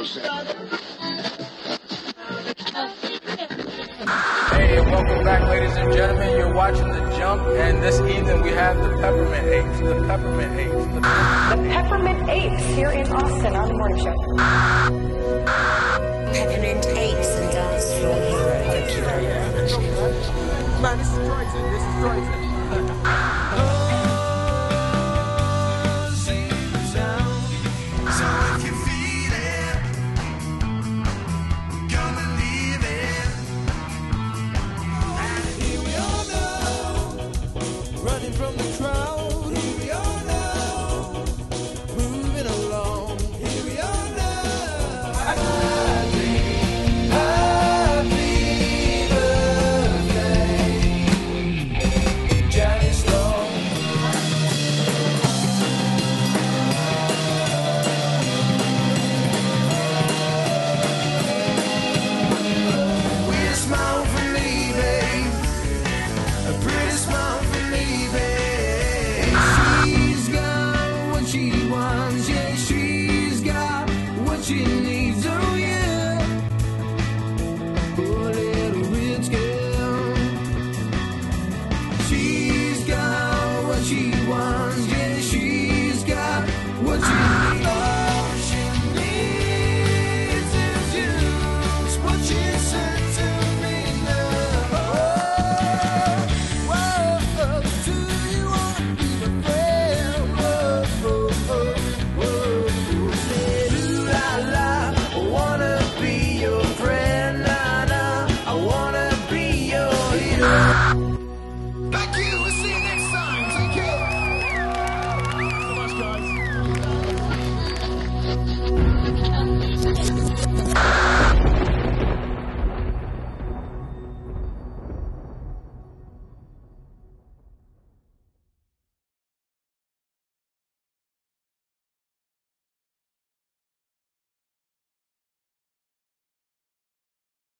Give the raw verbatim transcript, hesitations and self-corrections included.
Hey, welcome back, ladies and gentlemen. You're watching The Jump, and this evening we have the Peppermint Apes. The Peppermint Apes. The The Peppermint Apes here in Austin on the morning show. Peppermint Apes and dance floor hero. Thank you very much. Man, this is Troyton. This is Troyton. From the crowd, here we are now, moving along, here we are now. Happy, happy birthday, Johnny Strong. We a smile for me, babe, a pretty smile for me, babe. She's got what she wants, yeah, she's got what she needs.